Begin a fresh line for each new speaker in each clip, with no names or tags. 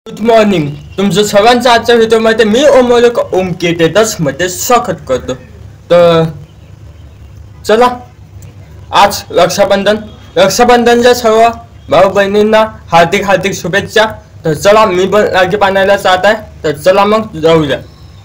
Good morning. तुमचं सर्वांचं आजच्या व्हिडिओमध्ये मी ओमोलक ओमके मध्ये स्वागत करतो. तर चला, आज रक्षाबंधनच्या सर्व भाऊ बहिणींना हार्दिक हार्दिक शुभेच्छा. तर चला, मी पण राखी बांधायला जात आहे. तर चला मग जाऊया.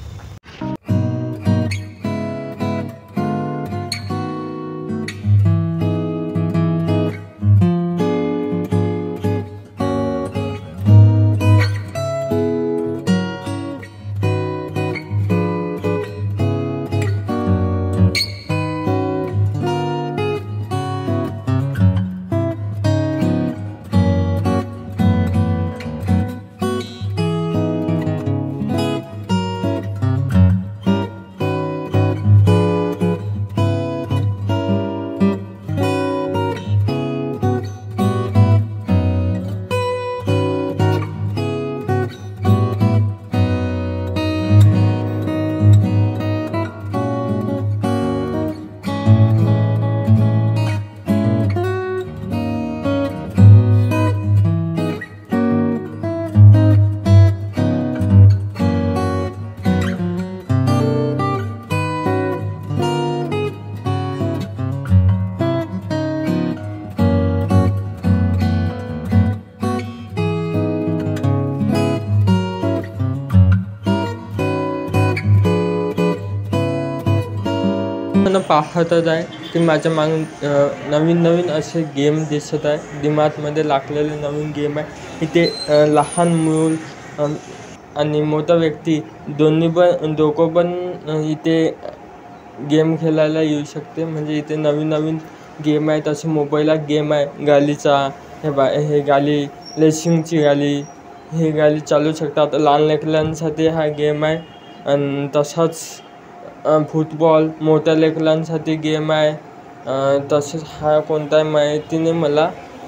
पाहतच आहे की माझ्या माग नवीन असे गेम दिसत आहे. डीमार्टमध्ये लागलेले नवीन गेम आहे. इथे लहान मूल आणि मोठा व्यक्ती दोघं पण इथे गेम खेळायला येऊ शकते. म्हणजे इथे नवीन गेम आहेत. असे मोबाईलला गेम आहे गालीचा. हे गाली रेसिंगची गाली, ही गाली चालू शकतात. लहान लेकरांसाठी हा गेम आहे. आणि तसाच फुटबॉल मोठ्या लेकरांसाठी गेम आहे. तसेच हा कोणता आहे माहिती नाही मला.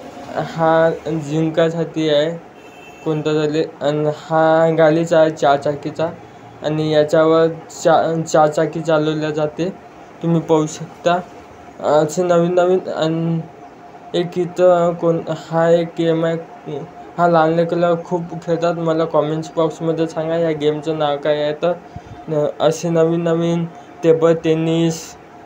हा जिंकासाठी आहे कोणता तरी. आणि हा गाडीचा आहे 4 चाकीचा. आणि याच्यावर 4 चाकी चालवल्या जाते. तुम्ही पाहू शकता. असे नवीन आणि एक इथं हा एक गेम आहे. हा लहान लेकरं खूप खेळतात. मला कॉमेंट्स बॉक्समध्ये सांगा या गेमचं नाव काय आहे. तर असे नवीन टेबल टेनिस,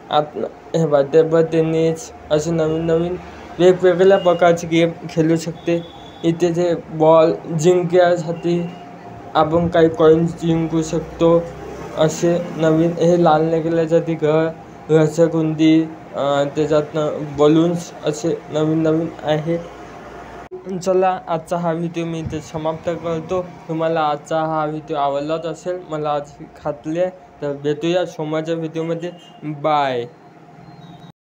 टेबल टेनिस असे नवीन वेगवेगळ्या प्रकारचे गेम खेळू शकते. इथे ते बॉल जिंकण्यासाठी आपण काही कॉईन्स जिंकू शकतो. असे नवीन हे लहान लेकरांसाठी घसरगुंडी, त्याच्यातनं बलून्स असे नवीन आहे. चला, आजचा हा व्हिडिओ मी इथे समाप्त करतो. तुम्हाला आजचा हा व्हिडिओ आवडलाच असेल मला आज खात्री आहे. तर भेटूया सोमवारच्या व्हिडिओमध्ये. बाय.